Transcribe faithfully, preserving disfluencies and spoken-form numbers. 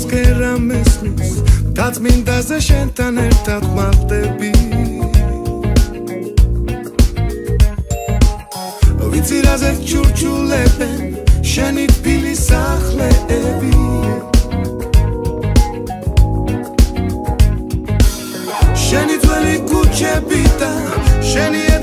ფსკერა მესმის დაწმინდაზე შენთან ერთად მარტები ვიცი რაზე ჩურჩულებენ შენი თბილი სახლეები შენი ძველი ქუჩები და შენი